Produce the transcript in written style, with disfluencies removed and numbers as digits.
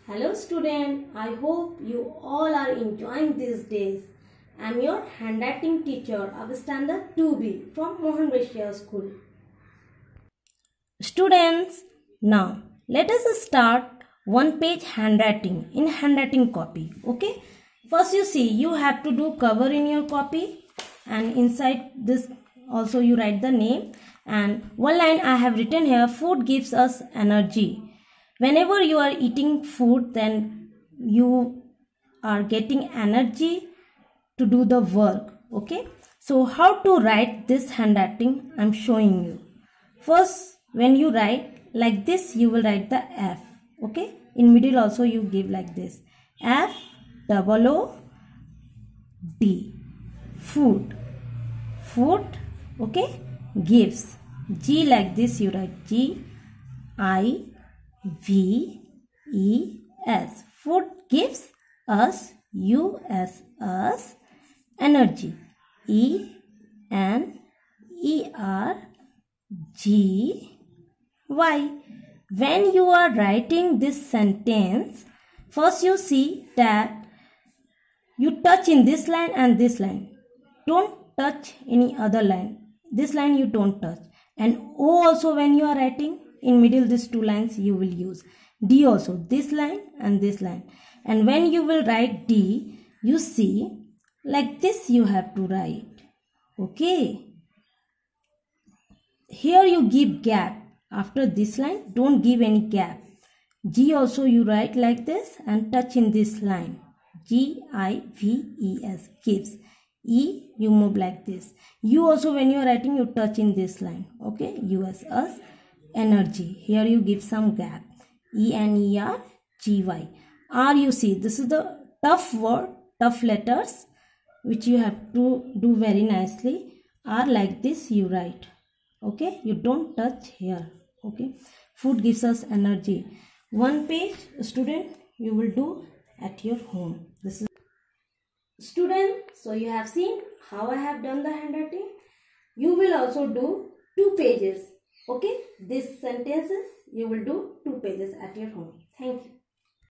Hello student, I hope you all are enjoying these days. I am your handwriting teacher of standard 2B from Mohan Vaishya School. Students, now let us start one page handwriting in handwriting copy. Okay, first you see you have to do cover in your copy, and inside this also you write the name, and one line I have written here: food gives us energy. Whenever you are eating food, then you are getting energy to do the work. Okay, so how to write this handwriting I'm showing you. First, when you write like this, you will write the F. Okay, in middle also you give like this: FOOD, food. Okay, gives. G like this you write: GIVES. Food gives us, us, energy. ENERGY. When you are writing this sentence, first you see that you touch in this line and this line. Don't touch any other line. This line you don't touch. And O also, when you are writing in middle, these two lines you will use. D also, this line and this line. And when you will write D, you see like this you have to write. Okay. Here you give gap. After this line, don't give any gap. G also you write like this and touch in this line. GIVES, gives. E you move like this. U also, when you are writing, you touch in this line. Okay, US, us, energy. Here you give some gap. ENERGY. R you see, this is the tough word, tough letters which you have to do very nicely. R like this you write. Okay, you don't touch here. Okay, food gives us energy. One page, student, you will do at your home. This is student. So you have seen how I have done the handwriting. You will also do 2 pages. Okay, these sentences you will do 2 pages at your home. Thank you.